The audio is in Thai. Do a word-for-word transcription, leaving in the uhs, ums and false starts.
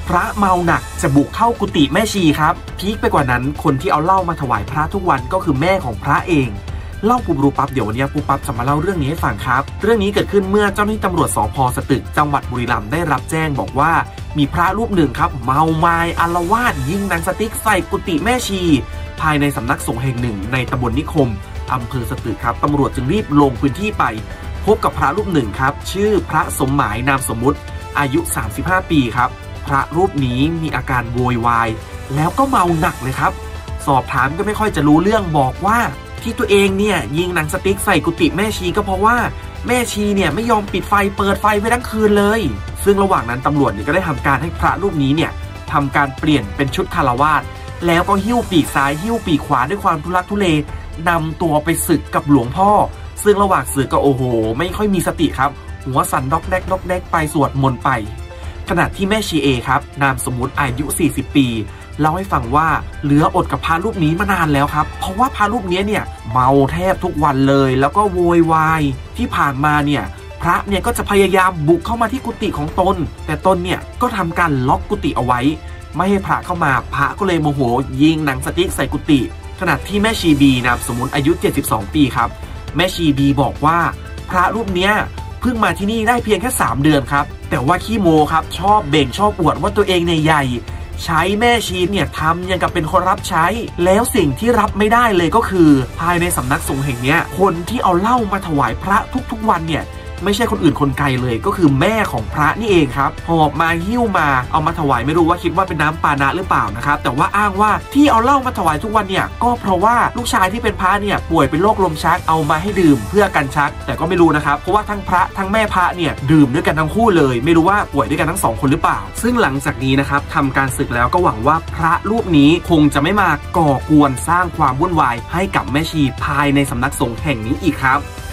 พระเมาหนักจะบุกเข้ากุฏิแม่ชีครับพีคไปกว่านั้นคนที่เอาเหล้ามาถวายพระทุกวันก็คือแม่ของพระเองเล่าปุ๊บรู้ปั๊บเดี๋ยววันนี้ปุ๊บปั๊บจะมาเล่าเรื่องนี้ให้ฟังครับเรื่องนี้เกิดขึ้นเมื่อเจ้าหน้าที่ตำรวจสภ.สตึกจังหวัดบุรีรัมย์ได้รับแจ้งบอกว่ามีพระรูปหนึ่งครับเมาไม้อาละวาดยิงหนังสติ๊กใส่กุฏิแม่ชีภายในสำนักสงฆ์แห่งหนึ่งในตำบลนิคมอำเภอสตึกครับตำรวจจึงรีบลงพื้นที่ไปพบกับพระรูปหนึ่งครับชื่อพระสมหมายนามสมมุติอายุสามสิบห้าปีครับพระรูปนี้มีอาการโวยวายแล้วก็เมาหนักเลยครับสอบถามก็ไม่ค่อยจะรู้เรื่องบอกว่าที่ตัวเองเนี่ยยิงหนังสติ๊กใส่กุฏิแม่ชีก็เพราะว่าแม่ชีเนี่ยไม่ยอมปิดไฟเปิดไฟไว้ทั้งคืนเลยซึ่งระหว่างนั้นตำรวจเนี่ยก็ได้ทำการให้พระรูปนี้เนี่ยทำการเปลี่ยนเป็นชุดคฤหัสถ์แล้วก็หิ้วปีกซ้ายหิ้วปีกขวาด้วยความทุลักทุเลนำตัวไปศึกกับหลวงพ่อซึ่งระหว่างศึกก็โอ้โหไม่ค่อยมีสติครับหัวสั่นดอกแดกดอกแดกไปสวดมนต์ไปขณะที่แม่ชีเอครับนามสมมุติอายุสี่สิบปีเล่าให้ฟังว่าเหลืออดกับพระรูปนี้มานานแล้วครับเพราะว่าพระรูปนี้เนี่ยเมาแทบทุกวันเลยแล้วก็โวยวายที่ผ่านมาเนี่ยพระเนี่ยก็จะพยายามบุกเข้ามาที่กุฏิของตนแต่ตนเนี่ยก็ทำการล็อกกุฏิเอาไว้ไม่ให้พระเข้ามาพระก็เลยโมโหยิงหนังสติ๊กใส่กุฏิขณะที่แม่ชีบีนามสมมุติอายุเจ็ดสิบสองปีครับแม่ชีบีบอกว่าพระรูปเนี้ยเพิ่งมาที่นี่ได้เพียงแค่สามเดือนครับแต่ว่าขี้โมครับชอบเบ่งชอบอวดว่าตัวเองเนี่ยใหญ่ใช้แม่ชีเนี่ยทำอย่างกับเป็นคนรับใช้แล้วสิ่งที่รับไม่ได้เลยก็คือภายในสำนักสงฆ์แห่งนี้คนที่เอาเหล้ามาถวายพระทุกๆวันเนี่ยไม่ใช่คนอื่นคนไกลเลยก็คือแม่ของพระนี่เองครับหอบมาหิ้วมาเอามาถวายไม่รู้ว่าคิดว่าเป็นน้ำปานะหรือเปล่านะครับแต่ว่าอ้างว่าที่เอาเหล้ามาถวายทุกวันเนี่ยก็เพราะว่าลูกชายที่เป็นพระเนี่ยป่วยเป็นโรคลมชักเอามาให้ดื่มเพื่อกันชักแต่ก็ไม่รู้นะครับเพราะว่าทั้งพระทั้งแม่พระเนี่ยดื่มด้วยกันทั้งคู่เลยไม่รู้ว่าป่วยด้วยกันทั้งสองคนหรือเปล่าซึ่งหลังจากนี้นะครับทำการศึกแล้วก็หวังว่าพระรูปนี้คงจะไม่มาก่อกวนสร้างความวุ่นวายให้กับแม่ชีภายในสำนักสงฆ์แห่งนี้อีกครับ